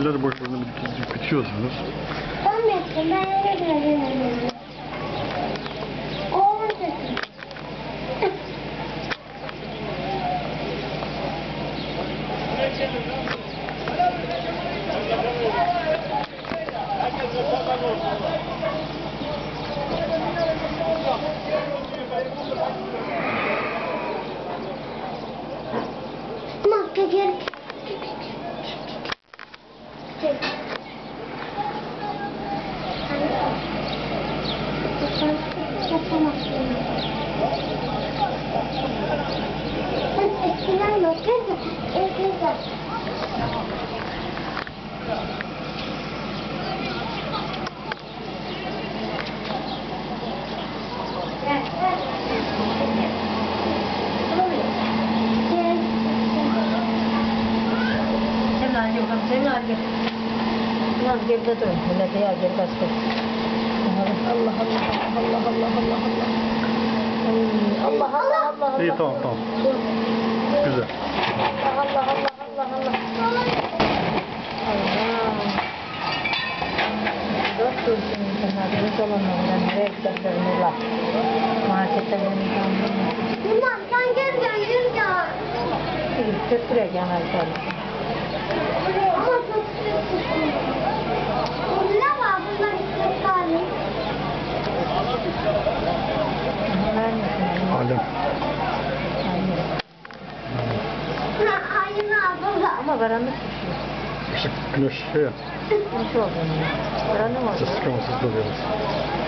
Bitkiler başlarında bitiyorsunuz. Ben de yaptım. Ben öyle görüyorum. Oğlum sesi. Makyajı. Eskiden bakıyordu. Eskiden. Ulan geride durun. Millete ya geri kaç kız. Allah Allah Allah Allah Allah Allah. Allah Allah Allah Allah. İyi tamam. Güzel. Allah Allah Allah Allah Allah. Allah. Dört dursun insanlar. Dört olanlarından nereye giderlerini var. Markette beni kandırma. Tamam sen gel. Gidip götürek yanarken. Ama çok sıkıntı. Ne var bunlar istiyorsan? Alem. Aynı abla. Ama karanlık İşte güneş şey ya. bir şey oldu. Karanlık oldu. Sıkıntısız duruyoruz.